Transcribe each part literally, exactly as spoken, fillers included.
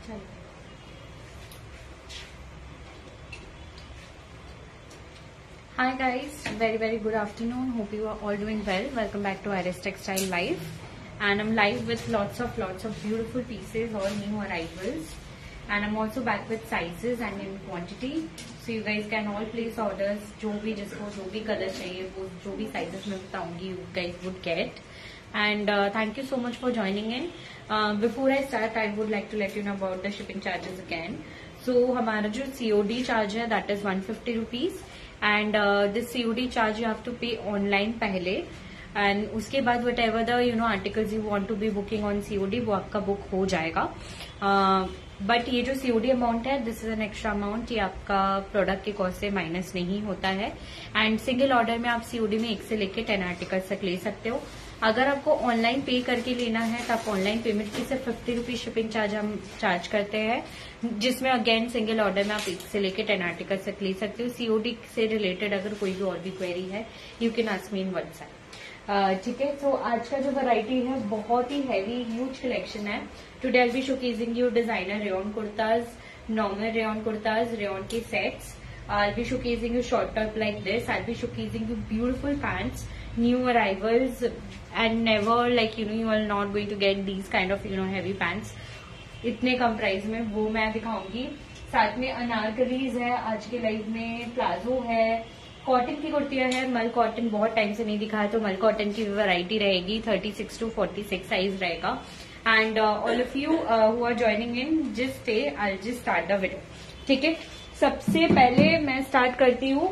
Hi guys, very very good afternoon. Hope you are all doing well. Welcome back to Iris Textile Live, and I'm live with lots of lots of beautiful pieces, all new arrivals, and I'm also back with sizes and in quantity. So you guys can all place orders. जो भी जिसको जो भी colour चाहिए वो जो भी sizes मैं बताऊंगी you guys would get. And uh, thank you so much for joining in. Uh, before I start, I would like to let you know about the shipping charges again. So हमारा जो C O D charge है that is one fifty rupees. And uh, this C O D charge you have to pay online पहले, and उसके बाद whatever the you know articles you want to be booking on C O D वो आपका book हो जाएगा. But uh, ये जो C O D amount है this is an extra amount, ये आपका प्रोडक्ट के कॉस्ट से माइनस नहीं होता है. एंड सिंगल ऑर्डर में आप C O D में एक से लेके टेन आर्टिकल्स तक ले सकते हो. अगर आपको ऑनलाइन पे करके लेना है तो आप ऑनलाइन पेमेंट की सिर्फ फिफ्टी रुपीज शिपिंग चार्ज हम चार्ज करते हैं, जिसमें अगेन सिंगल ऑर्डर में आप एक से लेके टेन आर्टिकल तक ले सकते हो. सीओडी से रिलेटेड अगर कोई भी और भी क्वेरी है you can ask me in WhatsApp. ठीक है, तो आज का जो वैरायटी है बहुत ही हैवी ह्यूज कलेक्शन है. Today I will be showcasing you designer rayon kurtas, normal rayon kurtas, rayon के sets. I'll be showcasing you short top like this. I'll be showcasing you beautiful pants, new arrivals, and never like you know you are not going to get these kind of you know heavy pants इतने कम price में, वो मैं दिखाऊंगी. साथ में अनारकलीज है आज के लाइव में, प्लाजो है, कॉटन की कुर्तियां है. मल कॉटन बहुत टाइम से नहीं दिखाया तो मल कॉटन की वैरायटी रहेगी. Thirty six to forty six size रहेगा. And all of you who are joining in just stay, I will just start the video. ठीक है, सबसे पहले मैं स्टार्ट करती हूँ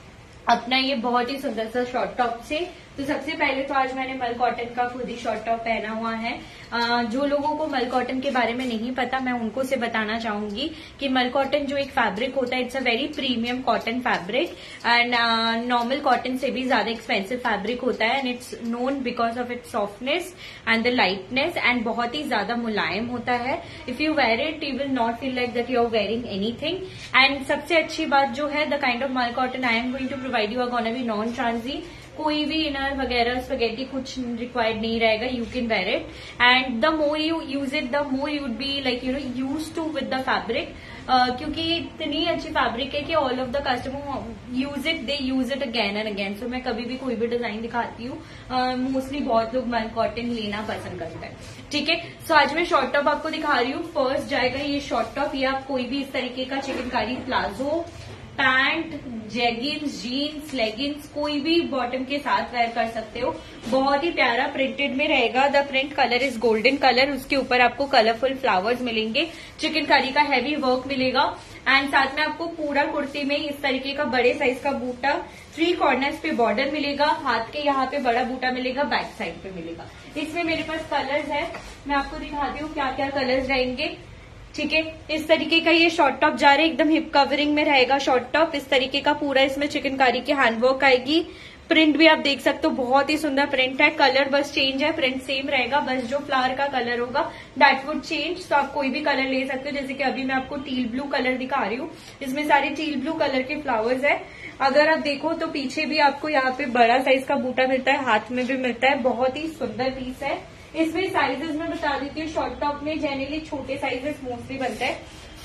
अपना ये बहुत ही सुंदर सा शॉर्ट टॉप से. तो सबसे पहले तो आज मैंने मल कॉटन का खुद ही शॉर्ट टॉप पहना हुआ है. आ, जो लोगों को मल कॉटन के बारे में नहीं पता मैं उनको से बताना चाहूंगी कि मल कॉटन जो एक फैब्रिक होता है it's a very premium cotton fabric, and normal cotton से भी ज्यादा एक्सपेंसिव फैब्रिक होता है. And it's known because of its softness and the lightness, and बहुत ही ज्यादा मुलायम होता है. If you wear it you will not feel like that you are wearing anything. And सबसे अच्छी बात जो है the kind of mul cotton I am going to provide you are gonna be non ट्रांजी. कोई भी इनर वगैरह spaghetti कुछ रिक्वायर्ड नहीं रहेगा. You can wear it, and the more you use it the more you would be like you know use to with the fabric, क्योंकि इतनी अच्छी फैब्रिक है कि all of the customer use it, they use it again and again. So मैं कभी भी कोई भी डिजाइन दिखाती हूँ मोस्टली uh, बहुत लोग मल कॉटन लेना पसंद करते हैं. ठीक है, सो आज मैं शॉर्ट टॉप आपको दिखा रही हूँ. फर्स्ट जाएगा ये शॉर्ट टॉप. ये आप कोई भी इस तरीके का chikankari palazzo, pant, jeggings, jeans, leggings कोई भी बॉटम के साथ वेयर कर सकते हो. बहुत ही प्यारा प्रिंटेड में रहेगा. The print colour is golden colour. उसके ऊपर आपको कलरफुल फ्लावर्स मिलेंगे, चिकनकारी का हैवी वर्क मिलेगा. एंड साथ में आपको पूरा कुर्ती में इस तरीके का बड़े साइज का बूटा, थ्री कॉर्नर्स पे बॉर्डर मिलेगा, हाथ के यहाँ पे बड़ा बूटा मिलेगा, बैक साइड पे मिलेगा. इसमें मेरे पास कलर्स है, मैं आपको दिखाती हूँ क्या क्या कलर्स रहेंगे. ठीक है, इस तरीके का ये शॉर्ट टॉप जा रहे, एकदम हिप कवरिंग में रहेगा शॉर्ट टॉप. इस तरीके का पूरा इसमें चिकनकारी की हैंडवर्क आएगी. प्रिंट भी आप देख सकते हो, बहुत ही सुंदर प्रिंट है. कलर बस चेंज है, प्रिंट सेम रहेगा, बस जो फ्लावर का कलर होगा दैट वुड चेंज. तो आप कोई भी कलर ले सकते हो. जैसे कि अभी मैं आपको टील ब्लू कलर दिखा रही हूँ, इसमें सारे टील ब्लू कलर के फ्लावर्स है. अगर आप देखो तो पीछे भी आपको यहाँ पे बड़ा साइज का बूटा मिलता है, हाथ में भी मिलता है. बहुत ही सुंदर पीस है. इसमें साइजेस में बता देती हूँ. शॉर्ट टॉप में जनरली छोटे साइजेस मोस्टली बनते हैं,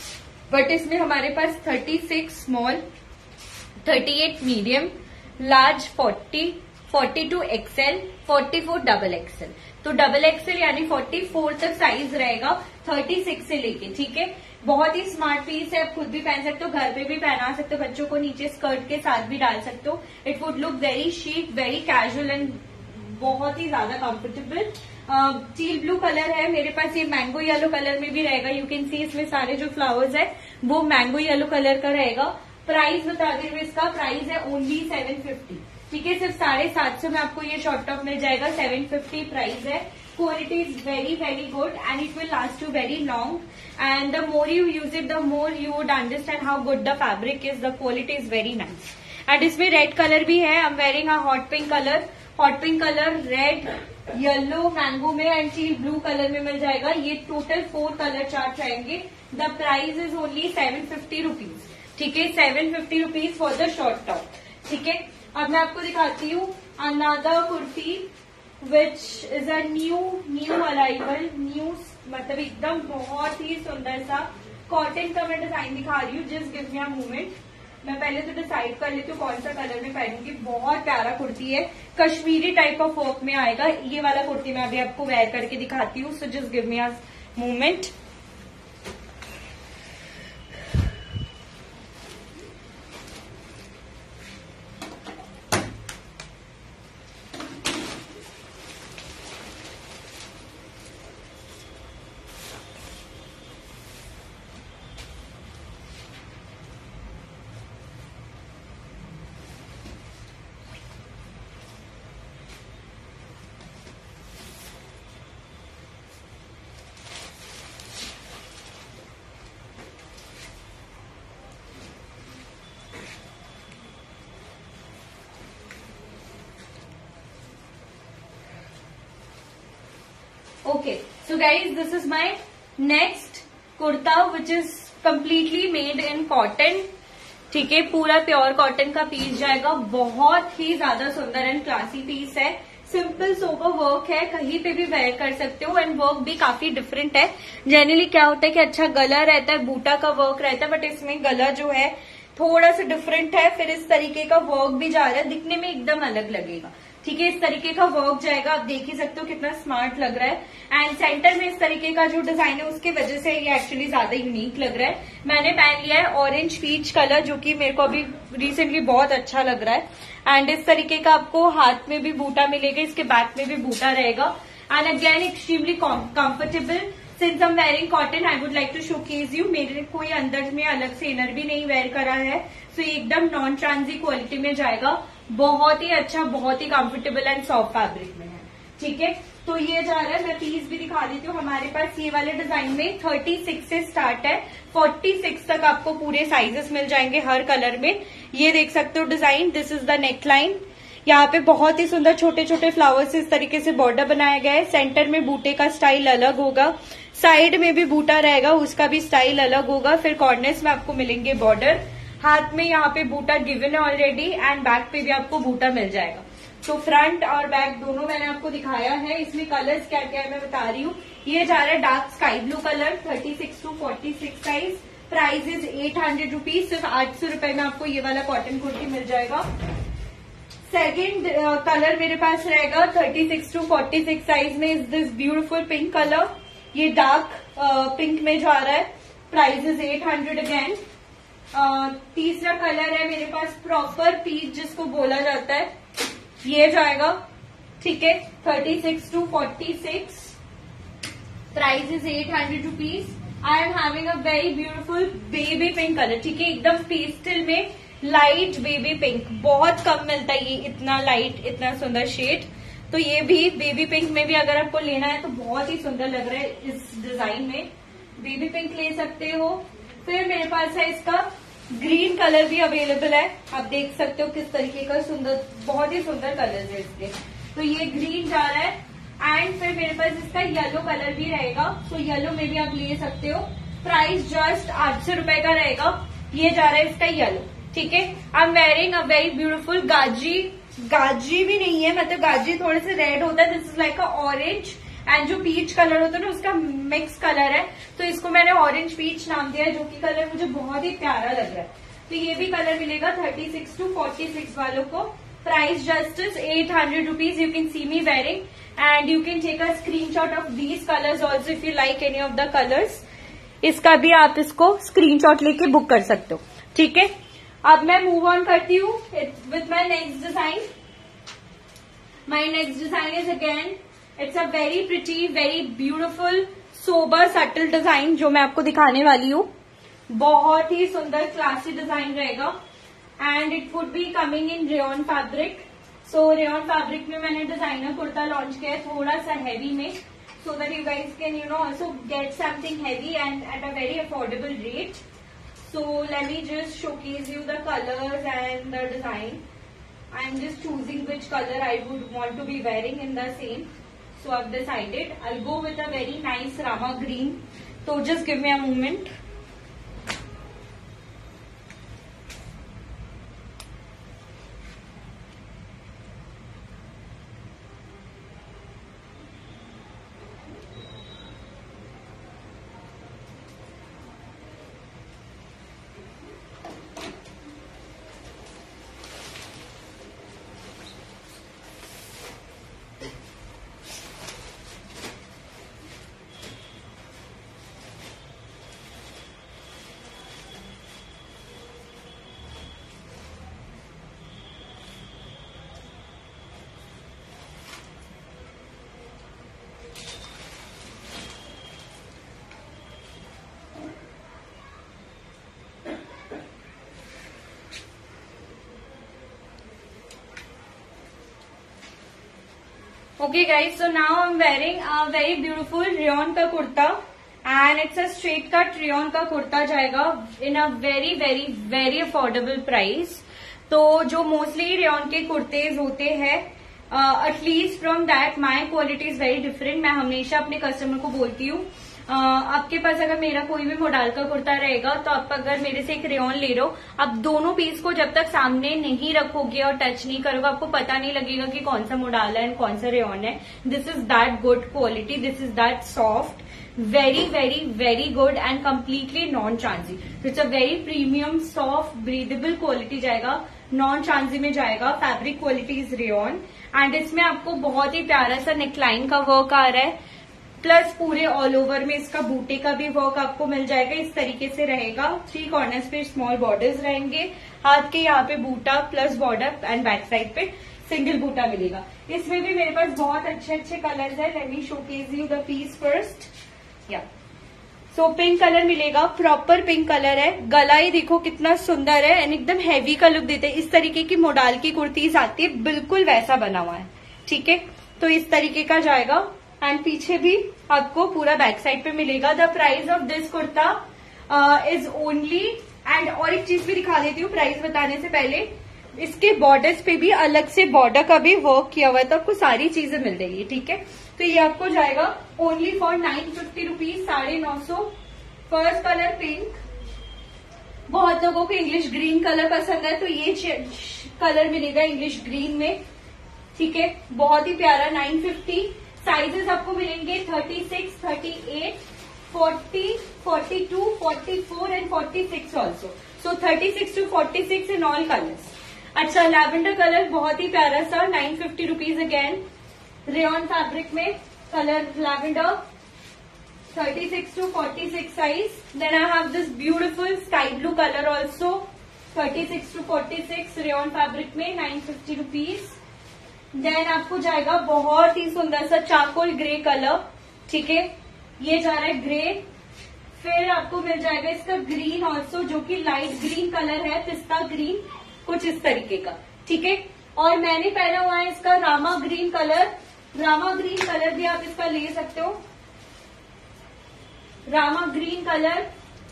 बट इसमें हमारे पास thirty six small, thirty eight medium, large forty, forty two XL, forty four double XL. तो डबल एक्सएल यानी फोर्टी फोर तक साइज रहेगा थर्टी सिक्स से लेके. ठीक है, बहुत ही स्मार्ट पीस है. आप खुद भी पहन सकते हो, घर पे भी पहना सकते हो, बच्चों को नीचे स्कर्ट के साथ भी डाल सकते हो. It would look very chic, very casual and बहुत ही ज्यादा कंफर्टेबल. टील ब्लू कलर है मेरे पास. ये मैंगो येलो कलर में भी रहेगा. यू कैन सी इसमें सारे जो फ्लावर्स है वो मैंगो येलो कलर का रहेगा. प्राइस बता दें, इसका प्राइस है ओनली सेवन फिफ्टी. ठीक है, सिर्फ साढ़े सात सौ में आपको ये शॉर्ट टॉप मिल जाएगा. सेवन फिफ्टी प्राइस है. Quality is very very good and it will last you very long. And the more you use it the more you would understand how good the fabric is. The quality is very nice. And इसमें red colour भी है. I am wearing a hot pink colour. Hot pink colour, red, yellow, mango में and teal blue colour में मिल जाएगा. ये total four colour chart रहेंगे. The price is only seven fifty rupees. ठीक है, seven fifty rupees for the short top. ठीक है, अब मैं आपको दिखाती हूँ another kurti which is a new new arrival, new मतलब एकदम बहुत ही सुंदर सा कॉटन का मैं डिजाइन दिखा रही हूँ। Just give me a moment, मैं पहले तो डिसाइड कर लेती हूँ कौन सा कलर में पहनूंगी। बहुत प्यारा कुर्ती है, कश्मीरी टाइप ऑफ वर्क में आएगा। ये वाला कुर्ती मैं अभी आपको वेयर करके दिखाती हूँ, so just give me a moment. Okay so guys, this is my next kurta which is completely made in cotton. ठीक है, पूरा प्योर कॉटन का पीस जाएगा। बहुत ही ज्यादा सुंदर एंड क्लासी पीस है। सिंपल सोबर वर्क है, कहीं पे भी वेयर कर सकते हो एंड वर्क भी काफी डिफरेंट है। जनरली क्या होता है कि अच्छा गला रहता है, बूटा का वर्क रहता है, बट इसमें गला जो है थोड़ा सा डिफरेंट है। फिर इस तरीके का वर्क भी जा रहा है, दिखने में एकदम अलग लगेगा। ठीक है, इस तरीके का वर्क जाएगा। आप देख ही सकते हो कितना स्मार्ट लग रहा है। एंड सेंटर में इस तरीके का जो डिजाइन है उसकी वजह से ये एक्चुअली ज्यादा यूनिक लग रहा है। मैंने पहन लिया है ऑरेंज पीच कलर, जो कि मेरे को अभी रिसेंटली बहुत अच्छा लग रहा है। एंड इस तरीके का आपको हाथ में भी बूटा मिलेगा, इसके बैक में भी बूटा रहेगा। And again extremely comfortable. Since I am wearing cotton, I would like to showcase you, मेरे कोई अंदर में अलग से इनर भी नहीं वेयर करा है, सो so, एकदम नॉन ट्रांजी क्वालिटी में जाएगा। बहुत ही अच्छा, बहुत ही कंफर्टेबल एंड सॉफ्ट फैब्रिक में है। ठीक है, तो ये जा रहा है। मैं पीस भी दिखा देती हूँ। हमारे पास ये वाले डिजाइन में छत्तीस से स्टार्ट है, छियालीस तक आपको पूरे साइजेस मिल जाएंगे हर कलर में। ये देख सकते हो design, this is the neck line. यहाँ पे बहुत ही सुंदर छोटे छोटे फ्लावर्स से इस तरीके से बॉर्डर बनाया गया है। सेंटर में बूटे का स्टाइल अलग होगा, साइड में भी बूटा रहेगा, उसका भी स्टाइल अलग होगा। फिर कॉर्नर्स में आपको मिलेंगे बॉर्डर, हाथ में यहाँ पे बूटा गिवन है ऑलरेडी, एंड बैक पे भी आपको बूटा मिल जाएगा। तो फ्रंट और बैक दोनों मैंने आपको दिखाया है। इसमें कलर्स क्या क्या है मैं बता रही हूँ। ये जा रहा है डार्क स्काई ब्लू कलर, छत्तीस टू छियालीस size. Price is eight hundred rupees, सिर्फ आठ सौ रुपए में आपको ये वाला कॉटन कुर्ती मिल जाएगा। सेकेंड कलर मेरे पास रहेगा छत्तीस टू छियालीस साइज में, is this beautiful pink colour. ये डार्क पिंक में जा रहा है, price is eight hundred again. तीसरा कलर है मेरे पास प्रॉपर पीच जिसको बोला जाता है, ये जाएगा। ठीक है, छत्तीस टू छियालीस, price is eight hundred rupees. I am having a very beautiful baby pink colour. ठीक है, एकदम पेस्टल में लाइट बेबी पिंक, बहुत कम मिलता है ये इतना लाइट, इतना सुंदर शेड। तो ये भी बेबी पिंक में भी अगर आपको लेना है तो बहुत ही सुंदर लग रहा है इस डिजाइन में, बेबी पिंक ले सकते हो। फिर मेरे पास है इसका ग्रीन कलर भी अवेलेबल है, आप देख सकते हो किस तरीके का सुंदर, बहुत ही सुंदर कलर है इसके। तो ये ग्रीन जा रहा है। एंड फिर मेरे पास इसका येलो कलर भी रहेगा, तो येलो में भी आप ले सकते हो। प्राइस जस्ट आठ सौ रुपए का रहेगा। ये जा रहा है इसका येलो। ठीक है, I am wearing a very beautiful गाजी, गाजी भी नहीं है, मतलब गाजी थोड़े से रेड होता है, this is like a orange, and जो पीच कलर होता है ना उसका मिक्स कलर है, तो इसको मैंने ऑरेंज पीच नाम दिया है, जो कि कलर मुझे बहुत ही प्यारा लग रहा है। तो ये भी कलर मिलेगा छत्तीस टू छियालीस वालों को। Price just is eight hundred rupees. You can see me wearing and you can take a screenshot of these colours also if you like any of the colours. इसका भी आप इसको स्क्रीनशॉट लेके बुक कर सकते हो। ठीक है, अब मैं मूव ऑन करती हूँ with my next design. My next design is again, it's a very pretty, very beautiful, sober subtle design जो मैं आपको दिखाने वाली हूँ। बहुत ही सुंदर क्लासी डिजाइन रहेगा and it would be coming in rayon fabric. So rayon fabric में मैंने डिजाइनर कुर्ता लॉन्च किया है, थोड़ा सा हैवी में, so that you guys can you know also get something heavy and at a very affordable rate. So let me just showcase you the colors and the design. I am just choosing which color I would want to be wearing in the same. So I've decided I'll go with a very nice Rama green. So just give me a moment. Okay guys, so now I'm wearing a very beautiful rayon का kurta and it's a straight cut rayon का कुर्ता जाएगा in a very very very affordable price. तो जो mostly rayon के कुर्तेज होते हैं at least from that my quality is very different. मैं हमेशा अपने कस्टमर को बोलती हूँ uh, आपके पास अगर मेरा कोई भी मॉडल का कुर्ता रहेगा तो आप अगर मेरे से एक रेयन ले रहे हो, आप दोनों पीस को जब तक सामने नहीं रखोगे और टच नहीं करोगे आपको पता नहीं लगेगा कि कौन सा मॉडल है एंड कौन सा रेयन है. This is that good quality, this is that soft, very very very good and completely non transy. So it's a very premium soft breathable quality जाएगा, नॉन ट्रांजी में जाएगा. Fabric quality is rayon and इसमें आपको बहुत ही प्यारा सा नेकलाइन का वर्क आ रहा है, प्लस पूरे ऑल ओवर में इसका बूटे का भी वर्क आपको मिल जाएगा. इस तरीके से रहेगा. थ्री कॉर्नर्स पे स्मॉल बॉर्डर्स रहेंगे, हाथ के यहाँ पे बूटा plus border and back side पे सिंगल बूटा मिलेगा. इसमें भी मेरे पास बहुत अच्छे अच्छे कलर्स है. Let me showcase you the piece first. या सो पिंक कलर मिलेगा, प्रॉपर पिंक कलर है. गला ही देखो कितना सुंदर है एंड एकदम हैवी का लुक देते हैं. इस तरीके की मॉडल की कुर्तीज आती है, बिल्कुल वैसा बना हुआ है. ठीक है, तो इस तरीके का जाएगा एंड पीछे भी आपको पूरा बैक साइड पे मिलेगा. The price of this kurta is only and और एक चीज भी दिखा देती हूँ प्राइस बताने से पहले. इसके बॉर्डर्स पे भी अलग से बॉर्डर का भी वर्क किया हुआ है, तो आपको सारी चीजें मिल जाएगी. ठीक है, तो ये आपको जाएगा only for nine fifty rupees, साढ़े नौ सौ. First colour pink. बहुत लोगों को इंग्लिश ग्रीन कलर पसंद है तो ये कलर मिलेगा इंग्लिश ग्रीन में. ठीक है, बहुत ही प्यारा. Nine fifty. साइजेस आपको मिलेंगे thirty six, thirty eight, forty, forty two, forty four and forty six also. So thirty six to forty six in all colours. अच्छा, लैवेंडर कलर बहुत ही प्यारा सा, nine fifty rupees again. Rayon fabric में colour lavender, thirty six to forty six size. Then I have this beautiful sky blue colour also, thirty six to forty six rayon fabric में, nine fifty rupees. Then आपको जाएगा बहुत ही सुंदर सा charcoal grey colour. ठीक है, ये जा रहा है ग्रे. फिर आपको मिल जाएगा इसका ग्रीन ऑल्सो, जो कि लाइट ग्रीन कलर है, पिस्ता ग्रीन कुछ इस तरीके का. ठीक है, और मैंने पहना हुआ है इसका Rama green colour. Rama green colour भी आप इसका ले सकते हो. रामा ग्रीन कलर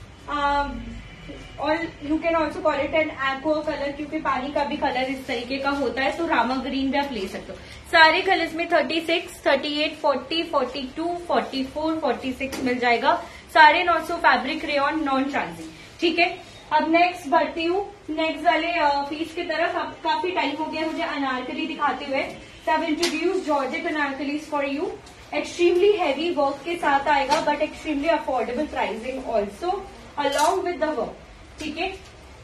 और you can also call it an aqua colour, क्योंकि पानी का भी कलर इस तरीके का होता है, तो रामा ग्रीन भी आप ले सकते हो. सारे कलर्स में thirty six, thirty eight, forty, forty two, forty four, forty six मिल जाएगा. साढ़े नौ सौ फैब्रिक रेयन नॉन ट्रांजी. ठीक है, अब नेक्स्ट बढ़ती हूँ नेक्स्ट वाले पीस की तरफ. अब काफी टाइम हो गया मुझे अनारकली दिखाते हुए, so I've introduced Georgette anarkalis for you. Extremely heavy work के साथ आएगा but extremely affordable pricing also along with the work. ठीक है,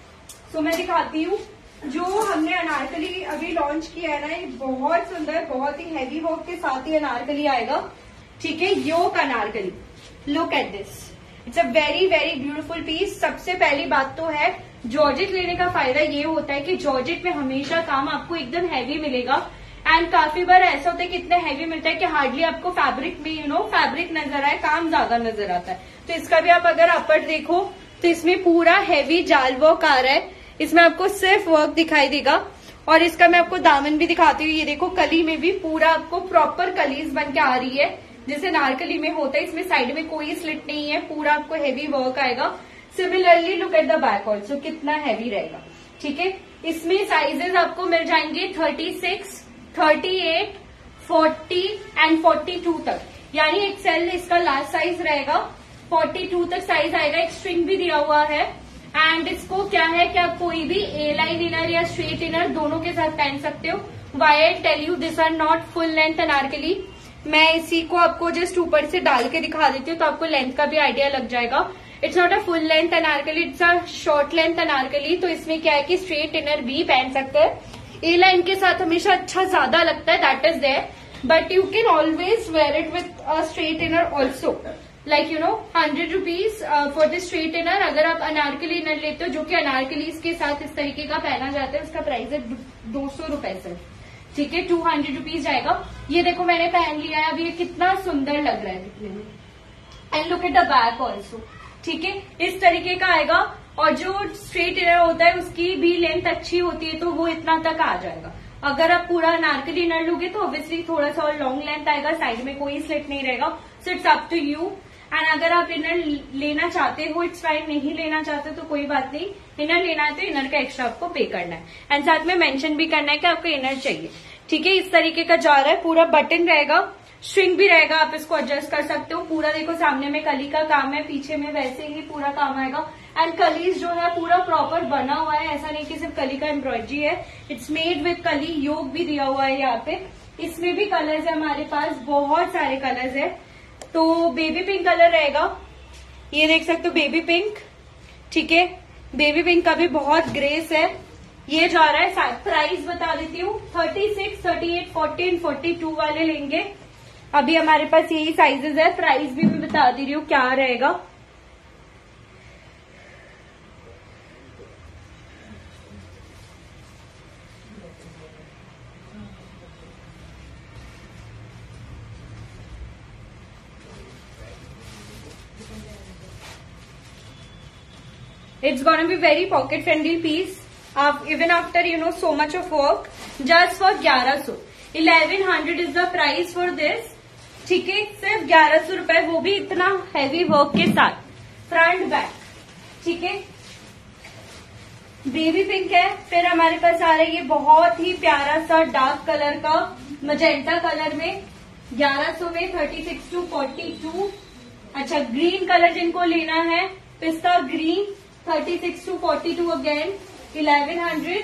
सो मैं दिखाती हूँ जो हमने अनारकली अभी लॉन्च किया है ना, ये बहुत सुंदर बहुत ही हैवी वर्क के साथ ही अनारकली आएगा. ठीक है, yoke anarkali, look at this, it's a very very beautiful piece. सबसे पहली बात तो है जॉर्जेट लेने का फायदा ये होता है कि जॉर्जेट में हमेशा काम आपको एकदम हैवी मिलेगा. एंड काफी बार ऐसा होता है कि इतना हैवी मिलता है कि हार्डली आपको फैब्रिक में यू नो फैब्रिक नजर आए, काम ज्यादा नजर आता है. तो इसका भी आप अगर अपर देखो तो इसमें पूरा हैवी जाल वर्क आ रहा है. इसमें आपको सिर्फ वर्क दिखाई देगा. और इसका मैं आपको दामन भी दिखाती हूँ. ये देखो, कली में भी पूरा आपको प्रॉपर कलीज बन के आ रही है, जैसे नारकली में होता है. इसमें साइड में कोई स्लिट नहीं है, पूरा आपको हैवी वर्क आएगा. Similarly look at the back also, कितना हैवी रहेगा. ठीक है, इसमें साइजेस आपको मिल जाएंगे thirty six, thirty eight, forty and forty two तक. यानी एक्सेल इसका लास्ट साइज रहेगा. फोर्टी टू तक साइज आएगा. एक स्ट्रिंग भी दिया हुआ है. एंड इसको क्या है कि आप कोई भी ए लाइन इनर या स्ट्रेट इनर दोनों के साथ पहन सकते हो. Why I tell you this are not full length anarkali. मैं इसी को आपको जस्ट ऊपर से डाल के दिखा देती हूँ तो आपको लेंथ का भी आइडिया लग जाएगा. It's not a full length anarkali, it's a short length anarkali. तो इसमें क्या है कि स्ट्रेट इनर भी पहन सकते हैं. ए लाइन के साथ हमेशा अच्छा ज्यादा लगता है, that is there, but you can always wear it with a straight inner also. Like you know hundred rupees for the straight inner. अगर आप अनारकली इनर लेते हो जो कि अनारकली के साथ इस तरीके का पहना जाता है, उसका प्राइस है दो सौ रुपए सिर्फ. ठीक है, टू हंड्रेड रुपीज जाएगा. ये देखो मैंने पहन लिया है, अब ये कितना सुंदर लग रहा है दिखने में. And look at the back also. ठीक है, इस तरीके का आएगा. और जो स्ट्रेट इनर होता है उसकी भी लेंथ अच्छी होती है तो वो इतना तक आ जाएगा. अगर आप पूरा अनारकली इनर लोगे तो ऑब्वियसली थोड़ा सा और लॉन्ग लेंथ आएगा, साइड में कोई स्लिट नहीं रहेगा. So it's up to you. And अगर आप इनर लेना चाहते हो इट्स फाइन, नहीं लेना चाहते तो कोई बात नहीं. इनर लेना है तो इनर का एक्स्ट्रा आपको पे करना है. एंड साथ में मेंशन भी करना है कि आपको इनर चाहिए. ठीक है, इस तरीके का जा रहा है. पूरा बटन रहेगा, स्ट्रिंग भी रहेगा, आप इसको एडजस्ट कर सकते हो. पूरा देखो सामने में कली का काम है, पीछे में वैसे ही पूरा काम आएगा. एंड कलीज जो है पूरा प्रॉपर बना हुआ है, ऐसा नहीं कि सिर्फ कली का एम्ब्रॉयडरी है. इट्स मेड विथ कली, योग भी दिया हुआ है यहाँ पे. इसमें भी कलर्स है हमारे पास, बहुत सारे कलर्स है. तो बेबी पिंक कलर रहेगा, ये देख सकते हो बेबी पिंक. ठीक है, बेबी पिंक का भी बहुत ग्रेस है. ये जा रहा है, प्राइस बता देती हूँ, thirty six, thirty eight, forty and forty two वाले लेंगे. अभी हमारे पास यही साइजेस है. प्राइस भी मैं बता दे रही हूँ क्या रहेगा. It's gonna be very pocket friendly piece. Uh, even after you know so much of work, just for ग्यारह सौ. eleven hundred is the price for this. ठीक है, सिर्फ ग्यारह सौ रुपए, वो भी इतना हैवी वर्क के साथ, फ्रंट बैक. ठीक है, बेबी पिंक है. फिर हमारे पास आ रहा है ये बहुत ही प्यारा सा डार्क कलर का मजेंटा कलर में, ग्यारह सौ में, thirty six to forty two. अच्छा, ग्रीन कलर जिनको लेना है, पिस्ता green, thirty six to forty two again, eleven hundred.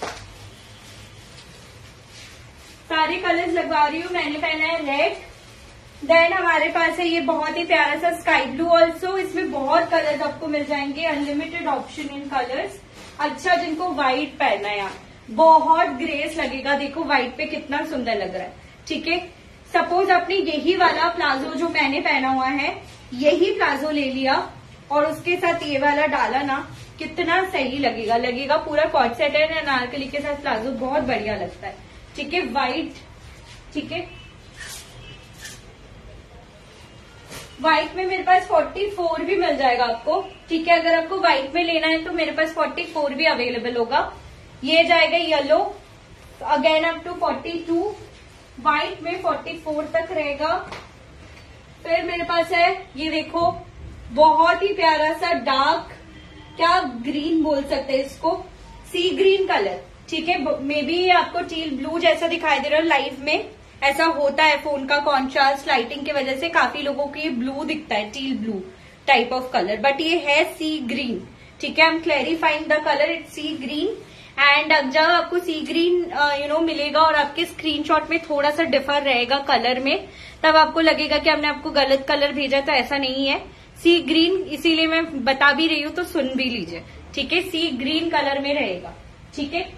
सारे कलर्स लगवा रही हूँ, मैंने पहना है रेड. देन हमारे पास है ये बहुत ही प्यारा सा स्काई ब्लू ऑल्सो. इसमें बहुत कलर्स आपको मिल जाएंगे, अनलिमिटेड ऑप्शन इन कलर्स. अच्छा, जिनको व्हाइट पहनना है, यार बहुत ग्रेस लगेगा. देखो व्हाइट पे कितना सुंदर लग रहा है. ठीक है, सपोज आपने यही वाला प्लाजो जो मैंने पहना हुआ है, यही प्लाजो ले लिया और उसके साथ ये वाला डाला ना, कितना सही लगेगा. लगेगा पूरा कॉट सेट है, अनारकली के साथ प्लाजो बहुत बढ़िया लगता है. ठीक है, व्हाइट. ठीक है, व्हाइट में मेरे पास फोर्टी फोर भी मिल जाएगा आपको. ठीक है, अगर आपको व्हाइट में लेना है तो मेरे पास फोर्टी फोर भी अवेलेबल होगा. ये जाएगा yellow, again up to forty two. White में फोर्टी फोर तक रहेगा. फिर मेरे पास है ये देखो, बहुत ही प्यारा सा डार्क, क्या ग्रीन बोल सकते हैं इसको, सी ग्रीन कलर. ठीक है, मे बी आपको टील ब्लू जैसा दिखाई दे रहा है लाइव में. ऐसा होता है, फोन का कॉन्ट्रास्ट लाइटिंग की वजह से काफी लोगों को ये ब्लू दिखता है, teal blue type of colour, but ये है सी ग्रीन. ठीक है, I am clarifying the colour, it's sea green. And जब आपको सी ग्रीन यू नो मिलेगा और आपके स्क्रीनशॉट में थोड़ा सा डिफर रहेगा कलर में, तब आपको लगेगा कि हमने आपको गलत कलर भेजा. तो ऐसा नहीं है, सी ग्रीन, इसीलिए मैं बता भी रही हूँ तो सुन भी लीजिए. ठीक है, सी ग्रीन कलर में रहेगा. ठीक है,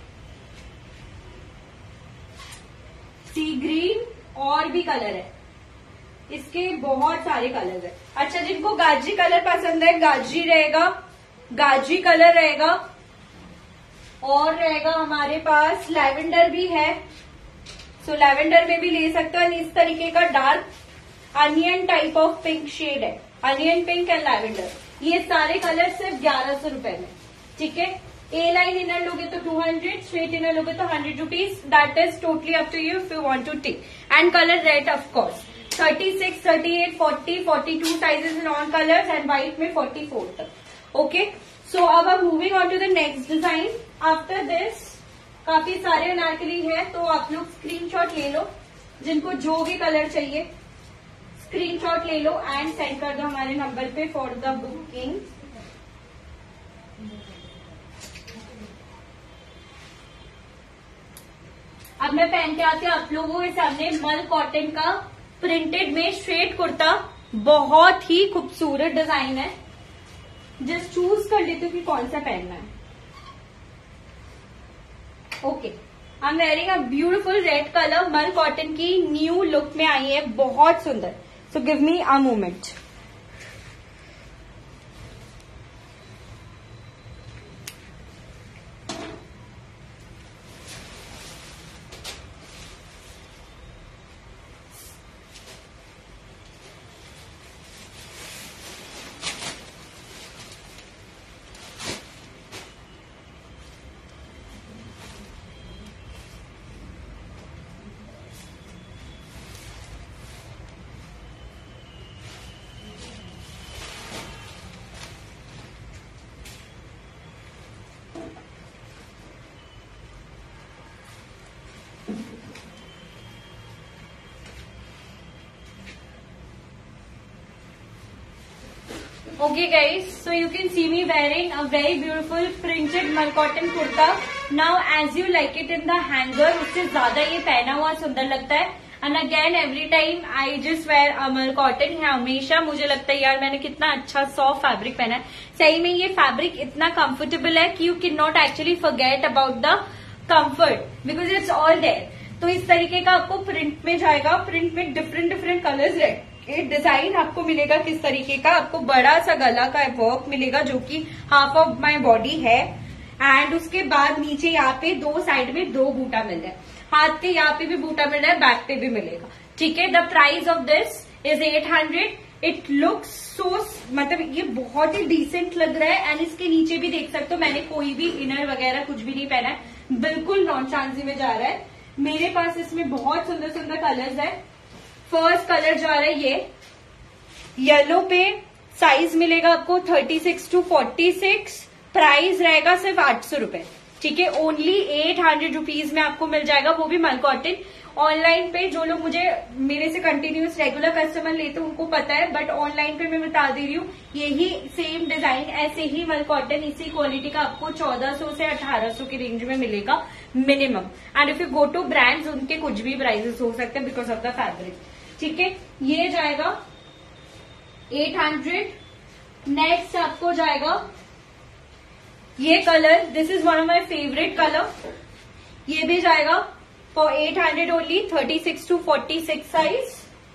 सी ग्रीन और भी कलर है, इसके बहुत सारे कलर है. अच्छा, जिनको गाजरी कलर पसंद है, गाजरी रहेगा, गाजरी कलर रहेगा. और रहेगा हमारे पास लैवेंडर भी है, सो लैवेंडर में भी ले सकते हो. इस तरीके का dark onion type of pink shade है, अनियन पिंक एंड लैवेंडर. ये सारे कलर सिर्फ ग्यारह सौ रुपए में. ठीक है, ए लाइन इनर लोगे तो टू हंड्रेड, स्ट्रेट इनर लोगे तो hundred rupees. That is totally up to you if you want to take. And colour red of course, thirty six, thirty eight, forty, forty two sizes in all colours and white में forty four तक. Okay, so अब हम moving on to the next design. After this काफी सारे अनारकली है, तो आप लोग स्क्रीनशॉट ले लो, जिनको जो भी कलर चाहिए स्क्रीनशॉट ले लो एंड सेंड कर दो हमारे नंबर पे फॉर द बुकिंग. अब मैं पहन के आती हूँ आप लोगों के सामने मल कॉटन का प्रिंटेड में स्ट्रेट कुर्ता. बहुत ही खूबसूरत डिजाइन है, जस्ट चूज कर लेती हूँ कि कौन सा पहनना है. Okay, I am wearing a beautiful red colour, मल कॉटन की न्यू लुक में आई है, बहुत सुंदर. So give me a moment. Okay guys, so you can see me wearing a very beautiful printed mal cotton kurta. Now as you like it in the hanger, उससे ज्यादा ये पहना हुआ सुंदर लगता है. And again every time I just wear a mal cotton. हमेशा मुझे लगता है यार मैंने कितना अच्छा सॉफ्ट फैब्रिक पहना है. सही में ये फैब्रिक इतना कंफर्टेबल है कि you cannot actually forget about the comfort because it's all there. तो इस तरीके का आपको प्रिंट में जाएगा. प्रिंट में डिफरेंट डिफरेंट कलर्स है. एक डिजाइन आपको मिलेगा किस तरीके का, आपको बड़ा सा गला का वर्क मिलेगा जो कि हाफ ऑफ माय बॉडी है. एंड उसके बाद नीचे यहाँ पे दो साइड में दो बूटा मिल रहा है. हाथ के यहाँ पे भी बूटा मिल रहा है, बैक पे भी मिलेगा. ठीक है. The price of this is eight hundred. It looks so, मतलब ये बहुत ही डिसेंट लग रहा है. एंड इसके नीचे भी देख सकते हो मैंने कोई भी इनर वगैरह कुछ भी नहीं पहना है. बिल्कुल नॉन चांदी में जा रहा है. मेरे पास इसमें बहुत सुंदर सुंदर कलर्स है. फर्स्ट कलर जो आ रहा है ये येलो पे. साइज मिलेगा आपको thirty six to forty six. Price रहेगा सिर्फ आठ सौ रुपए. ठीक है. ओनली एट हंड्रेड रुपीज में आपको मिल जाएगा, वो भी मल कॉटन. ऑनलाइन पे जो लोग मुझे मेरे से कंटिन्यूस रेगुलर कस्टमर लेते हैं उनको पता है, बट ऑनलाइन पे मैं बता दे रही हूँ यही सेम डिजाइन ऐसे ही मल कॉटन इसी क्वालिटी का आपको चौदह सौ से अठारह सौ की रेंज में मिलेगा minimum. And if you go to brands उनके कुछ भी प्राइसेस हो सकते हैं बिकॉज ऑफ द फैब्रिक. ठीक है. ये जाएगा एट हंड्रेड. नेक्स्ट आपको जाएगा ये colour. This is one of my favourite colour. ये भी जाएगा for eight hundred only. Thirty six to forty six size.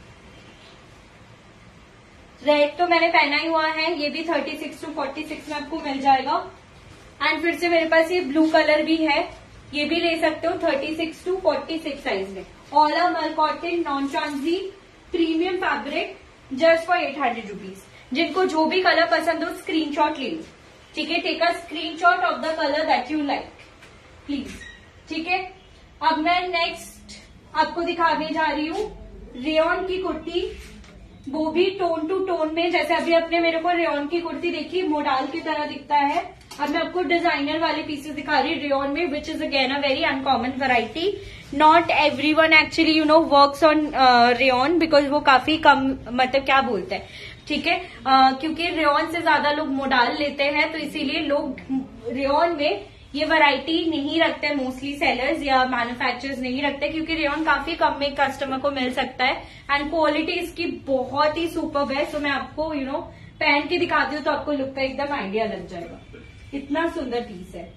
Red तो मैंने पहना ही हुआ है. ये भी thirty six to forty six में आपको मिल जाएगा. एंड फिर से मेरे पास ये ब्लू कलर भी है. ये भी ले सकते हो thirty six to forty six size में. All are mul cotton non चांदी premium fabric just for eight hundred rupees. जिनको जो भी कलर पसंद हो स्क्रीनशॉट ले लो. ठीक है. Take a screenshot of the colour that you like please. ठीक है. अब मैं नेक्स्ट आपको दिखाने जा रही हूँ रेयॉन की कुर्ती. वो भी टोन टू टोन में. जैसे अभी आपने मेरे को रेयॉन की कुर्ती देखी मोडाल की तरह दिखता है. अब मैं आपको डिजाइनर वाले पीसेस दिखा रही हूँ रेयॉन में, which is again a very uncommon variety. Not everyone actually you know works on rayon because वो काफी कम, मतलब क्या बोलते हैं. ठीक है. uh, क्योंकि रेयॉन से ज्यादा लोग मोडाल लेते हैं तो इसीलिए लोग रेयॉन में ये वैरायटी नहीं रखते. मोस्टली सेलर्स या मैन्युफैक्चरर्स नहीं रखते क्योंकि रेयॉन काफी कम में कस्टमर को मिल सकता है. एंड क्वालिटी इसकी बहुत ही सुपर्ब है. सो मैं आपको यू नो पहन के दिखाती हूँ तो आपको लुक का एकदम आइडिया लग जाएगा. इतना सुंदर पीस है.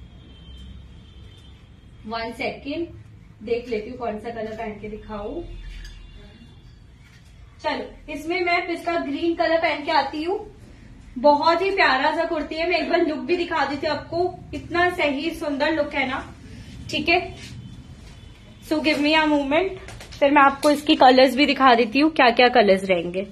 वन सेकेंड देख लेती हूँ कौन सा कलर पहन के दिखाऊं. चलो इसमें मैं पिस्ता ग्रीन कलर पहन के आती हूँ. बहुत ही प्यारा सा कुर्ती है. मैं एक बार लुक भी दिखा देती हूँ आपको. इतना सही सुंदर लुक है ना. ठीक है. So give me a moment. फिर मैं आपको इसकी कलर्स भी दिखा देती हूँ क्या क्या कलर्स रहेंगे.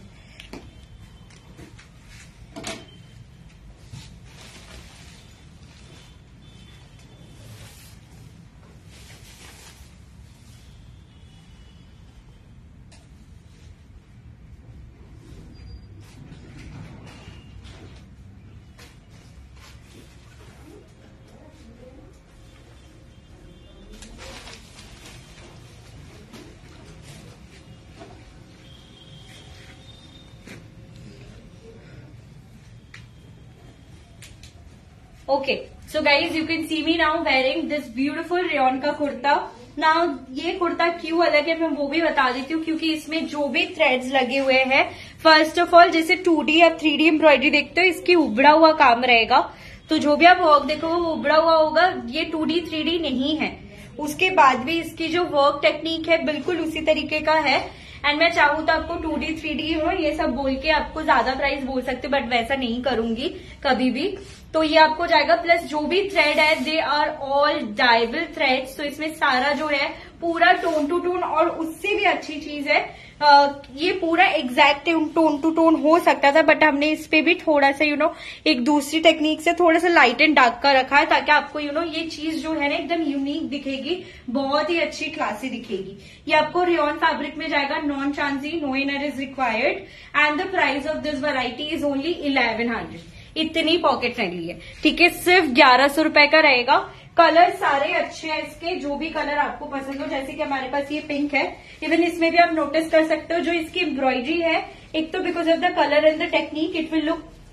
Okay. So guys you can see me now wearing this beautiful rayon का कुर्ता. नाउ ये कुर्ता क्यों अलग है मैं वो भी बता देती हूँ क्योंकि इसमें जो भी थ्रेड्स लगे हुए हैं, फर्स्ट ऑफ ऑल जैसे टू डी या थ्री डी एम्ब्रॉयडरी देखते हो इसकी उबड़ा हुआ काम रहेगा. तो जो भी आप वर्क देखो वो उबड़ा हुआ होगा. ये टू डी थ्री डी नहीं है. उसके बाद भी इसकी जो वर्क टेक्निक है बिल्कुल उसी तरीके का है. एंड मैं चाहूँ तो आपको टू डी थ्री डी हो ये सब बोल के आपको ज्यादा प्राइस बोल सकते, बट वैसा नहीं करूंगी कभी भी. तो ये आपको जाएगा. प्लस जो भी थ्रेड है they are all dyeable threads. तो इसमें सारा जो है पूरा टोन टू टोन. और उससे भी अच्छी चीज है आ, ये पूरा एग्जैक्ट टोन टू टोन हो सकता था बट हमने इस पे भी थोड़ा सा यू नो एक दूसरी टेक्निक से थोड़ा सा लाइट एंड डार्क का रखा है ताकि आपको यू नो ये चीज जो है ना एकदम यूनिक दिखेगी, बहुत ही अच्छी क्लासी दिखेगी. ये आपको रेयॉन फैब्रिक में जाएगा. नॉन चांदी, no inner is required. And the price of this variety is only eleven hundred. इतनी पॉकेट फ्रेंडली है. ठीक है. सिर्फ ग्यारह सौ रुपए का रहेगा. कलर सारे अच्छे हैं इसके. जो भी कलर आपको पसंद हो, जैसे कि हमारे पास ये पिंक है. इवन इसमें भी आप नोटिस कर सकते हो जो इसकी एम्ब्रॉयडरी है. एक तो because of the colour and the technique it will look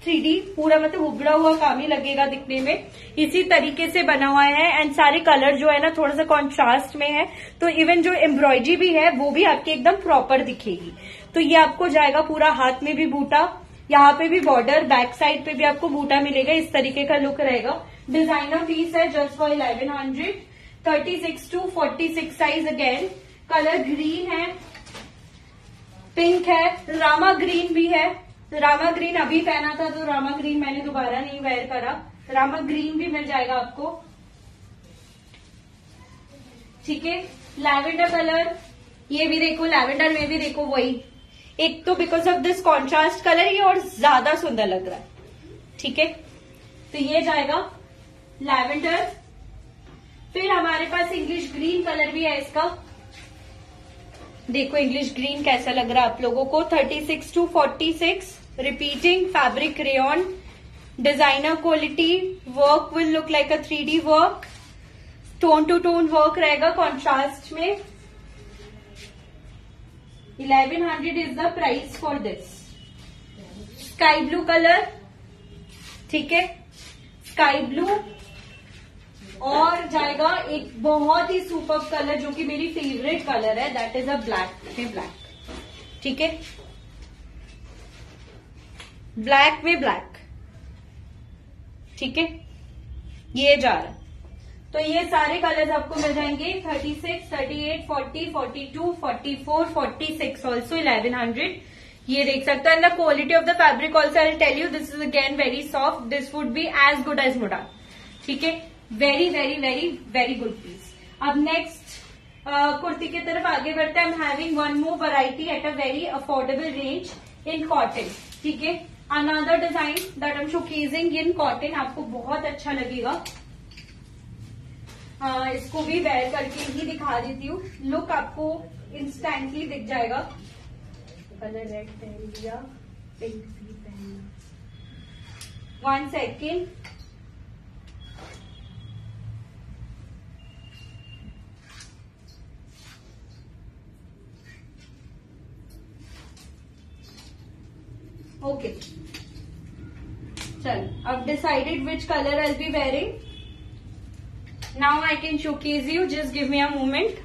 three D पूरा मतलब उभड़ा हुआ काम ही लगेगा दिखने में, इसी तरीके से बना हुआ है। एंड सारे कलर जो है ना थोड़ा सा कॉन्ट्रास्ट में है, तो इवन जो एम्ब्रॉयडरी भी है वो भी आपके एकदम प्रॉपर दिखेगी। तो ये आपको जाएगा पूरा हाथ में भी बूटा, यहाँ पे भी बॉर्डर, बैक साइड पे भी आपको बूटा मिलेगा, इस तरीके का लुक रहेगा। डिजाइनर पीस है just for eleven hundred, thirty six to forty six size. Again colour green है, पिंक है, रामा ग्रीन भी है। रामा ग्रीन अभी पहना था तो रामा ग्रीन मैंने दोबारा नहीं वेयर करा, रामा ग्रीन भी मिल जाएगा आपको, ठीक है। लैवेंडर कलर, ये भी देखो, लैवेंडर में भी देखो वही, एक तो because of this contrast colour ये और ज्यादा सुंदर लग रहा है, ठीक है। तो ये जाएगा लैवेंडर। फिर हमारे पास इंग्लिश ग्रीन कलर भी है इसका, देखो इंग्लिश ग्रीन कैसा लग रहा है आप लोगों को। Thirty six to forty six, repeating fabric rayon, designer quality, work will look like a three D work, tone to tone work रहेगा कॉन्ट्रास्ट में। Eleven hundred is the price for this. Sky blue colour, ठीक है, sky blue. और जाएगा एक बहुत ही super colour जो कि मेरी फेवरेट कलर है, दैट इज अ ब्लैक में ब्लैक, ठीक है, ब्लैक में ब्लैक, ठीक है, ये जा रहा है। तो ये सारे कलर्स आपको मिल जाएंगे thirty six, thirty eight, forty, forty two, forty four, forty six, also eleven hundred. ये देख सकते हो। And the quality of the fabric also I will tell you, this is again very soft, this would be as good as modal, ठीक है। Very very very very good piece. अब next kurti की तरफ आगे बढ़ते हैं। I am having one more variety at a very affordable range in cotton, ठीक है। Another design that I am showcasing in cotton, आपको बहुत अच्छा लगेगा। uh, इसको भी वेयर करके ही दिखा देती हूँ, लुक आपको इंस्टेंटली दिख जाएगा। कलर रेड पहन लिया, पिंक भी पहनना, वन सेकेंड। ओके, चल अब decided which colour I will be wearing, now I can showcase you, just give me a moment.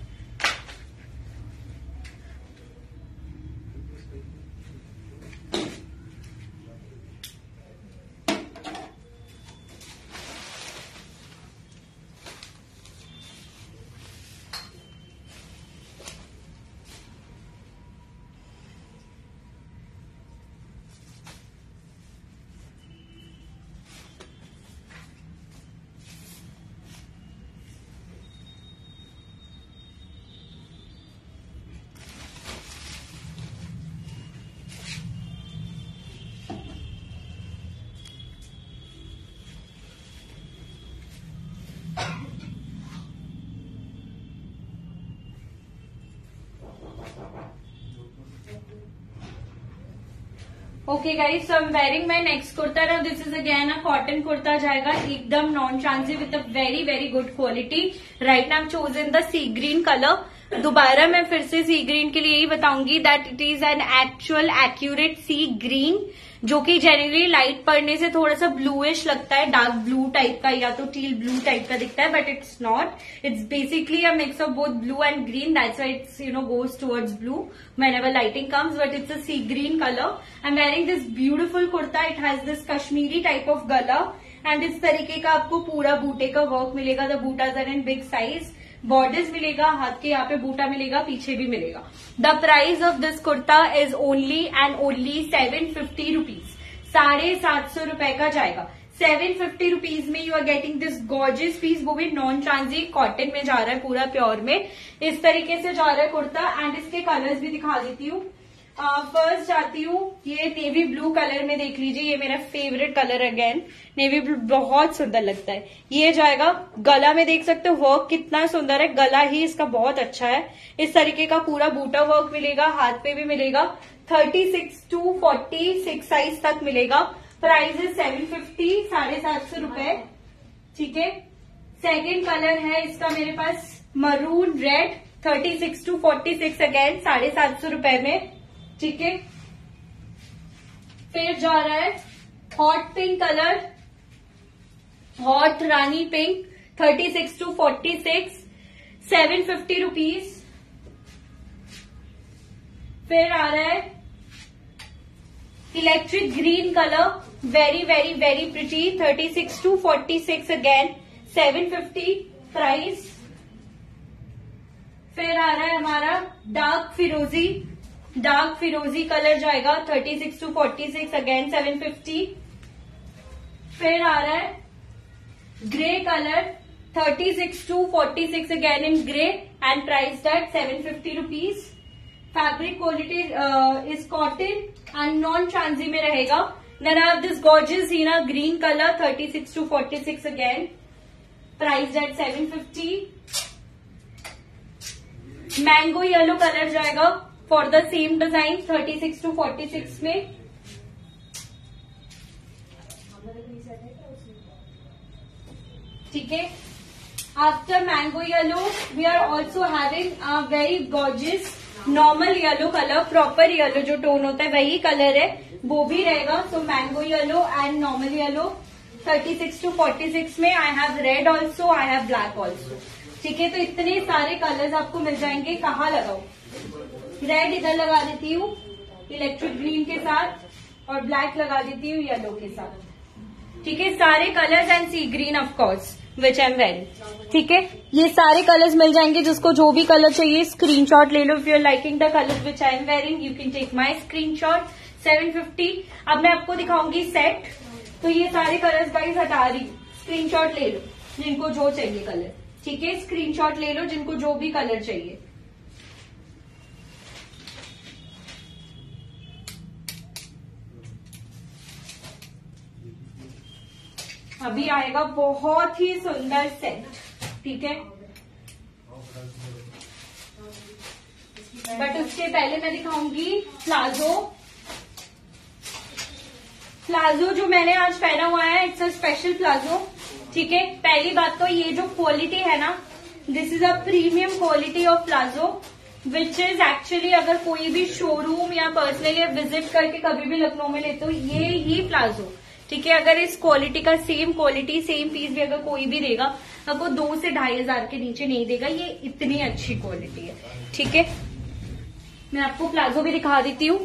Okay guys, so I am wearing my next kurta. Now this is again a cotton kurta जाएगा, एकदम non ट्रांसी with a very very good quality. Right now chosen the sea green colour. दोबारा मैं फिर से सी green के लिए यही बताऊंगी that it is an actual accurate sea green, जो कि जनरली लाइट पड़ने से थोड़ा सा ब्लूइश लगता है, डार्क ब्लू टाइप का या तो टील ब्लू टाइप का दिखता है, but it's not, it's basically a mix of both blue and green, that's why it's you know goes towards blue whenever lighting comes, but it's a sea green color. I'm wearing this beautiful kurta, it has this Kashmiri type of gala and इस तरीके का आपको पूरा बूटे का work मिलेगा। The butas are in big size, borders मिलेगा, हाथ के यहाँ पे बूटा मिलेगा, पीछे भी मिलेगा। The price of this kurta is only and only seven fifty rupees, साढ़े सात सौ रुपए का जाएगा। सेवन फिफ्टी रुपीज में you are getting this gorgeous piece, वो भी नॉन ट्रांजी कॉटन में जा रहा है, पूरा प्योर में इस तरीके से जा रहा है कुर्ता। एंड इसके कलर्स भी दिखा देती हूँ। फर्स्ट जाती हूँ, ये नेवी ब्लू कलर में देख लीजिए, ये मेरा favourite colour again, navy blue बहुत सुंदर लगता है। ये जाएगा गला में, देख सकते हो वर्क कितना सुंदर है, गला ही इसका बहुत अच्छा है। इस तरीके का पूरा बूटा वर्क मिलेगा, हाथ पे भी मिलेगा। Thirty six to forty six size तक मिलेगा। प्राइस इज सेवन फिफ्टी, साढ़े सात सौ रुपए, ठीक है। सेकेंड कलर है इसका मेरे पास maroon red, thirty six to forty six again साढ़े सात सौ रुपए में, ठीक है। फिर जा रहा है hot pink colour, hot rani pink, thirty six to forty six, seven fifty rupees. फिर आ रहा है electric green colour, very very very pretty, thirty six to forty six again, seven fifty price. फिर आ रहा है हमारा डार्क फिरोजी, डार्क फिरोजी कलर जाएगा thirty six to forty six again seven fifty. फिर आ रहा है grey colour, thirty six to forty six again in grey and price at seven fifty rupees. Fabric quality is cotton and non ट्रांजी में रहेगा। Then I have this gorgeous henna green colour, thirty six to forty six again, price at seven fifty. Mango yellow colour जाएगा for the same design, thirty six to forty six में। ठीक है, after mango yellow we are also having a very gorgeous normal yellow colour, proper yellow जो tone होता है वही colour है, वो भी रहेगा। So mango yellow and normal yellow, thirty six to forty six में। I have red also, I have black also. ठीक है, तो इतने सारे कलर्स आपको मिल जाएंगे। कहाँ लगाओ? रेड इधर लगा देती हूँ इलेक्ट्रिक ग्रीन के साथ, और ब्लैक लगा देती हूँ येलो के साथ। ठीक है, सारे colours and sea green of course which I am wearing. ठीक है, ये सारे कलर्स मिल जाएंगे। जिसको जो भी कलर चाहिए स्क्रीनशॉट ले लो। If you are liking the colours which I am wearing you can take my screenshot. Seven fifty. अब मैं आपको दिखाऊंगी सेट, तो ये सारे कलर्स गाइस हटा रही, स्क्रीनशॉट ले लो जिनको जो चाहिए कलर। ठीक है, स्क्रीनशॉट ले लो जिनको जो भी कलर चाहिए। अभी आएगा बहुत ही सुंदर सेट। ठीक है, बट उसके पहले मैं दिखाऊंगी प्लाजो। प्लाजो जो मैंने आज पहना हुआ है, इट्स अ स्पेशल प्लाजो। ठीक है, पहली बात तो ये जो क्वालिटी है ना, this is a premium quality of palazzo which is actually, अगर कोई भी शोरूम या पर्सनली विजिट करके कभी भी लखनऊ में लेते हो, ये ही प्लाजो। ठीक है, अगर इस क्वालिटी का सेम क्वालिटी सेम पीस भी अगर कोई भी देगा, अब वो दो से ढाई हजार के नीचे नहीं देगा। ये इतनी अच्छी क्वालिटी है। ठीक है, मैं आपको प्लाजो भी दिखा देती हूँ।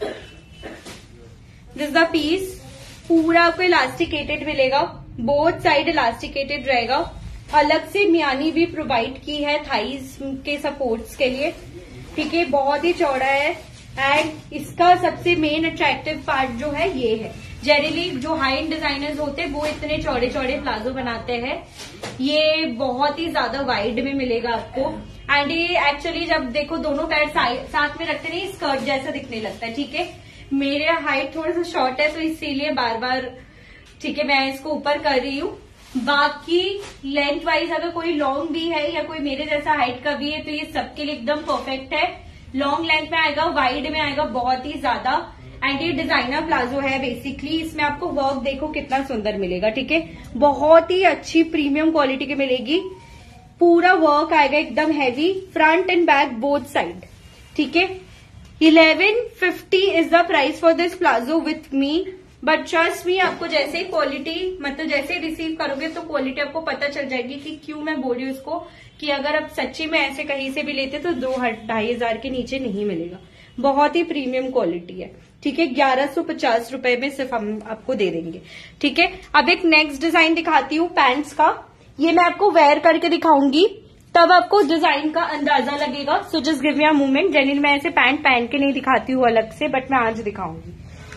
दिस द पीस, पूरा आपको इलास्टिकेटेड मिलेगा, बोथ साइड इलास्टिकेटेड रहेगा। अलग से मियानी भी प्रोवाइड की है थाइज के सपोर्ट्स के लिए। ठीक है, बहुत ही चौड़ा है एंड इसका सबसे मेन अट्रैक्टिव पार्ट जो है ये है। जनरली जो हाई एंड डिजाइनर्स होते हैं वो इतने चौड़े चौड़े प्लाजो बनाते हैं, ये बहुत ही ज्यादा वाइड में मिलेगा आपको। एंड ये एक्चुअली जब देखो दोनों पैर साथ में रखते नहीं, स्कर्ट जैसा दिखने लगता है। ठीक है, मेरे हाइट थोड़ा सा शॉर्ट है तो इसीलिए बार बार ठीक है मैं इसको ऊपर कर रही हूँ। बाकी लेंथ वाइज अगर कोई लॉन्ग भी है या कोई मेरे जैसा हाइट का भी है तो ये सबके लिए एकदम परफेक्ट है। लॉन्ग लेंथ में आएगा, वाइड में आएगा बहुत ही ज्यादा। एंड ये डिजाइनर प्लाजो है बेसिकली। इसमें आपको वर्क देखो कितना सुंदर मिलेगा। ठीक है, बहुत ही अच्छी प्रीमियम क्वालिटी की मिलेगी। पूरा वर्क आएगा एकदम heavy, front and back both side. ठीक है, eleven fifty is the price for this palazzo with me. But trust me, आपको जैसे ही क्वालिटी मतलब जैसे ही रिसीव करोगे तो क्वालिटी आपको पता चल जाएगी कि क्यों मैं बोल रही हूँ इसको, कि अगर आप सच्ची में ऐसे कहीं से भी लेते तो दो ढाई हजार के नीचे नहीं मिलेगा। बहुत ही प्रीमियम क्वालिटी है। ठीक है, ग्यारह सौ पचास रुपए में सिर्फ हम आपको दे देंगे। ठीक है, अब एक नेक्स्ट डिजाइन दिखाती हूँ पैंट्स का। ये मैं आपको वेयर करके दिखाऊंगी तब आपको डिजाइन का अंदाजा लगेगा। So just give me a moment. Generally मैं ऐसे पैंट पहन के नहीं दिखाती हूँ अलग से, बट मैं आज दिखाऊंगी।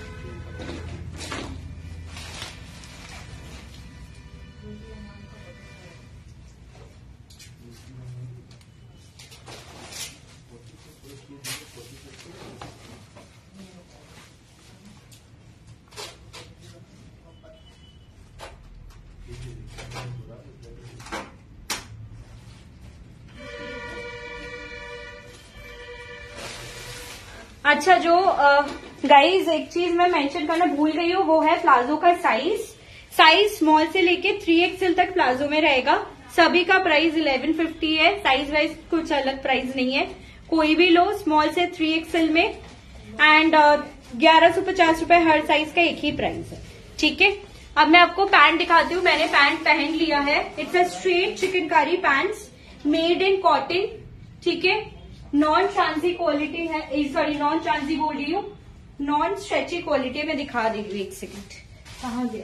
अच्छा, जो गाइज एक चीज मैं मेंशन करना भूल गई हूँ, वो है प्लाजो का साइज। साइज स्मॉल से लेके थ्री एक्सएल तक प्लाजो में रहेगा। सभी का प्राइस इलेवन फिफ्टी है। साइज वाइज कुछ अलग प्राइस नहीं है, कोई भी लो स्मॉल से थ्री एक्सएल में। एंड ग्यारह सौ पचास रुपए हर साइज का एक ही प्राइस है। ठीक है, अब मैं आपको पैंट दिखाती हूँ। मैंने पैंट पहन लिया है। It's a straight chikankari pants made in cotton. ठीक है, नॉन चांसी क्वालिटी है, सॉरी नॉन चांसी बोल रही हूँ, नॉन स्ट्रेची क्वालिटी। मैं दिखा दे रही हूँ, एक सेकेंड, कहाँ गया?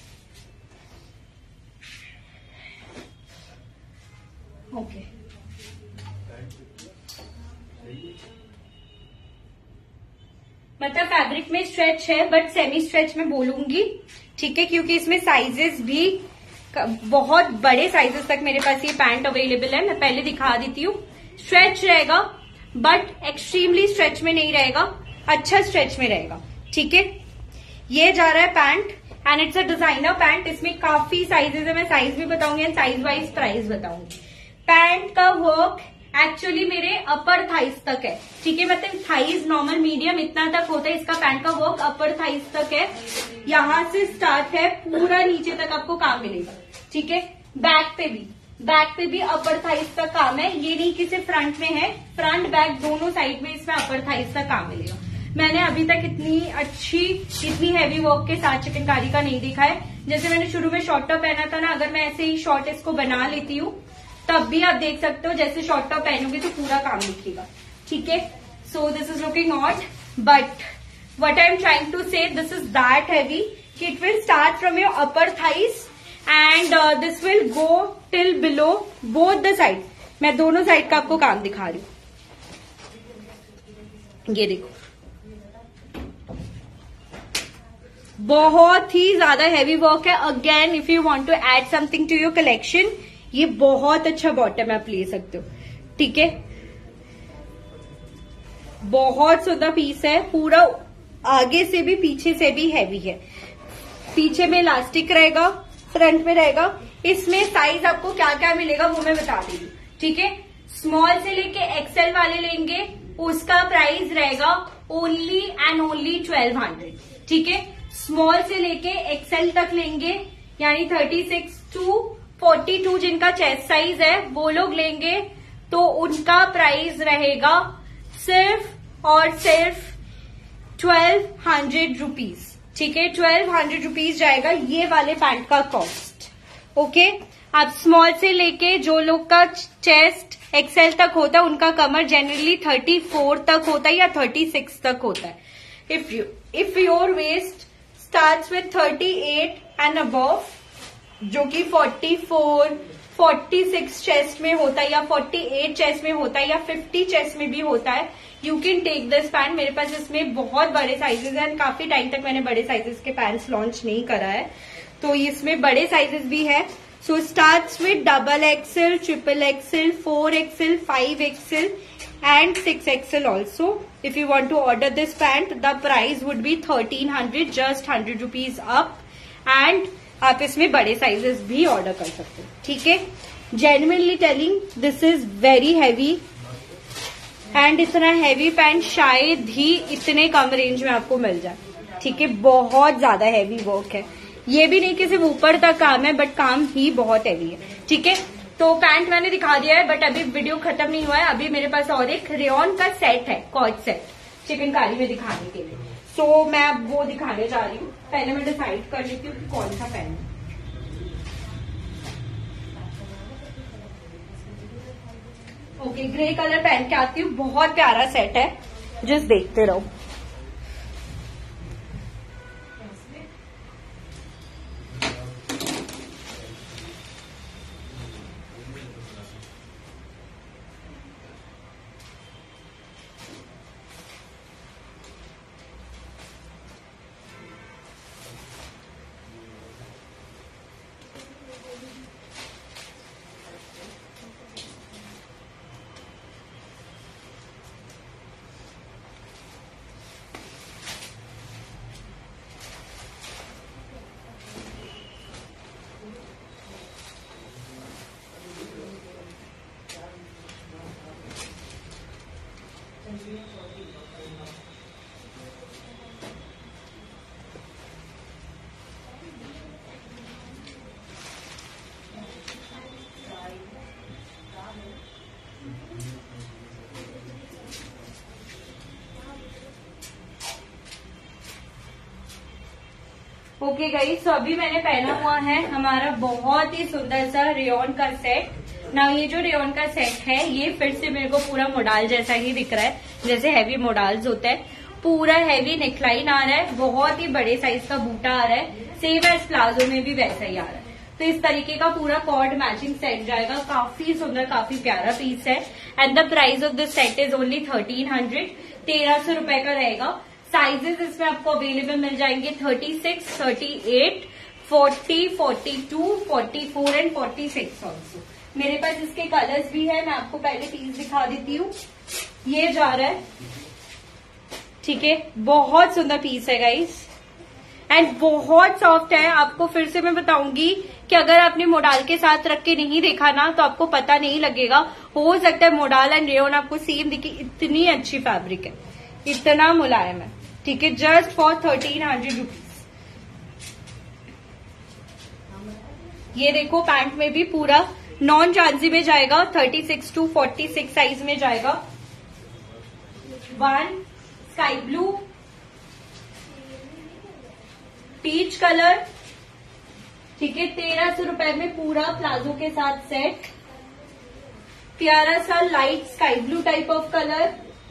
ओके, मतलब फैब्रिक में स्ट्रेच है बट सेमी स्ट्रेच में बोलूंगी। ठीक है, क्योंकि इसमें साइजेस भी बहुत बड़े साइजेस तक मेरे पास ये पैंट अवेलेबल है। मैं पहले दिखा देती हूँ। स्ट्रेच रहेगा बट एक्सट्रीमली स्ट्रेच में नहीं रहेगा, अच्छा स्ट्रेच में रहेगा। ठीक है, ये जा रहा है pant and it's a designer pant. इसमें काफी साइजेस है, मैं साइज भी बताऊंगी एंड साइज वाइज प्राइस बताऊंगी। पैंट का वर्क एक्चुअली मेरे अपर थाइज तक है। ठीक है, मतलब थाइज नॉर्मल मीडियम इतना तक होता है, इसका पैंट का वर्क अपर थाइज तक है। यहाँ से स्टार्ट है, पूरा नीचे तक आपको काम मिलेगा। ठीक है, बैक पे भी बैक पे भी अपर थाइज तक काम है। ये नहीं कि सिर्फ फ्रंट में है, फ्रंट बैक दोनों साइड में इसमें अपर थाइज तक काम मिलेगा। मैंने अभी तक इतनी अच्छी, इतनी हैवी वर्क के साथ चिकनकारी का नहीं देखा है। जैसे मैंने शुरू में शॉर्ट टॉप पहना था ना, अगर मैं ऐसे ही शॉर्ट इसको बना लेती हूँ तब भी आप देख सकते हो जैसे शॉर्ट टॉप पहनोगे तो पूरा काम दिखेगा। ठीक है, so this is looking odd but what I am trying to say this is that heavy कि it will start from your upper thighs and this will go till below both the side. मैं दोनों side का आपको काम दिखा रही हूँ। ये देखो, बहुत ही ज्यादा हैवी वर्क है। Again if you want to add something to your collection, ये बहुत अच्छा बॉटम आप ले सकते हो। ठीक है, बहुत सुंदर पीस है, पूरा आगे से भी पीछे से भी हैवी है। पीछे में इलास्टिक रहेगा, फ्रंट में रहेगा। इसमें साइज आपको क्या क्या मिलेगा वो मैं बता देंगी। ठीक है, स्मॉल से लेके एक्सएल वाले लेंगे उसका प्राइस रहेगा only and only twelve hundred. ठीक है, स्मॉल से लेके एक्सएल तक लेंगे यानी thirty six to forty two जिनका चेस्ट साइज है वो लोग लेंगे तो उनका प्राइस रहेगा सिर्फ और सिर्फ ट्वेल्व हंड्रेड रुपीज। ठीक है, ट्वेल्व हंड्रेड रुपीज जाएगा ये वाले पैंट का कॉस्ट। ओके, अब स्मॉल से लेके जो लोग का चेस्ट एक्सएल तक होता है उनका कमर जनरली थर्टी फोर तक होता है या थर्टी सिक्स तक होता है। If you if your waist starts with thirty eight and above, जो कि forty four, forty six chest में होता है या फोर्टी एट चेस्ट में होता है या फिफ्टी चेस्ट में भी होता है, you can take this pant. मेरे पास इसमें बहुत बड़े साइजेस हैं, काफी टाइम तक मैंने बड़े साइजेस के पैंट्स लॉन्च नहीं करा है तो इसमें बड़े साइजेस भी है। So starts with double XL, triple XL, four XL, five XL and six XL also. If you want to order this pant the price would be thirteen hundred, just hundred rupees up and आप इसमें बड़े sizes भी order कर सकते हो। ठीक है, genuinely telling this is very heavy and इतना हैवी पैंट शायद ही इतने कम रेंज में आपको मिल जाए। ठीक है, बहुत ज्यादा हैवी वर्क है। ये भी नहीं कि सिर्फ ऊपर तक काम है बट काम ही बहुत हैवी है। ठीक है, तो पैंट मैंने दिखा दिया है बट अभी वीडियो खत्म नहीं हुआ है। अभी मेरे पास और एक रेयॉन का सेट है, कॉर्ड सेट, चिकनकारी में दिखाने के लिए। सो so, मैं अब वो दिखाने जा रही हूँ। पहले मैं डिसाइड कर लेती हूँ कि कौन सा पहनूं। ओके, ग्रे कलर पहन के आती हूँ। बहुत प्यारा सेट है, जस्ट देखते रहो। ओके गाइस, तो अभी मैंने पहना हुआ है हमारा बहुत ही सुंदर सा रेयॉन का सेट ना। ये जो रेयॉन का सेट है ये फिर से मेरे को पूरा मोडाल जैसा ही दिख रहा है, जैसे हैवी मोडाल्स होते हैं। पूरा हैवी नेकलाइन आ रहा है, बहुत ही बड़े साइज का बूटा आ रहा है, सेम एज प्लाजो में भी वैसा ही आ रहा है। तो इस तरीके का पूरा कॉर्ड मैचिंग सेट जाएगा, काफी सुंदर काफी प्यारा पीस है। And the price of this set is only thirteen hundred, तेरह सौ रुपए का रहेगा। साइजेस इसमें आपको अवेलेबल मिल जाएंगे thirty six, thirty eight, forty, forty two, forty four and forty six also. मेरे पास इसके कलर्स भी है, मैं आपको पहले पीस दिखा देती हूँ। ये जा रहा है, ठीक है, बहुत सुंदर पीस है गाइस एंड बहुत सॉफ्ट है। आपको फिर से मैं बताऊंगी कि अगर आपने मोडाल के साथ रख के नहीं देखा ना तो आपको पता नहीं लगेगा। हो सकता है मोडाल एंड रेयॉन आपको सेम दिखे, इतनी अच्छी फैब्रिक है, इतना मुलायम है, ठीक है। Just for thirteen hundred rupees. ये देखो पैंट में भी पूरा नॉन चांसी में जाएगा, thirty six to forty six size में जाएगा। One sky blue, peach colour, ठीक है, तेरह सौ रुपए में पूरा प्लाजो के साथ सेट। प्यारा सा light sky blue type of colour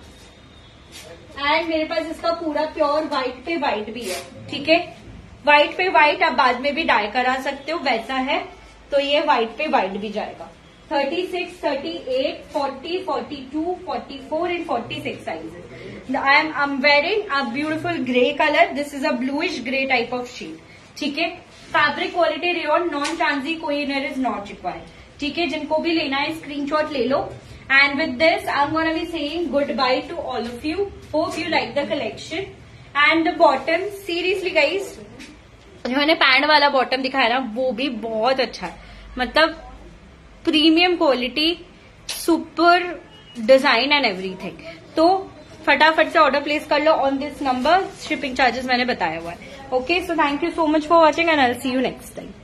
and मेरे पास इसका पूरा प्योर व्हाइट पे व्हाइट भी है, ठीक है। व्हाइट पे व्हाइट आप बाद में भी डाई करा सकते हो, वैसा है। तो ये व्हाइट पे व्हाइट भी जाएगा। Thirty six, thirty eight, forty, forty two, forty four and forty six sizes. I am I am wearing a beautiful grey colour, this is a bluish grey type of shade, ठीक है। Fabric quality rayon, non ट्रांसी, कोई inner is not required, ठीक है। जिनको भी लेना है स्क्रीनशॉट ले लो। And with this I am gonna be saying goodbye to all of you. Hope you like the collection and the bottom. Seriously guys, जो मैंने पैंट वाला बॉटम दिखाया ना वो भी बहुत अच्छा है, मतलब premium quality, super design and everything. तो फटाफट से ऑर्डर प्लेस कर लो on this number. Shipping charges मैंने बताया हुआ है। Okay, so thank you so much for watching and I will see you next time.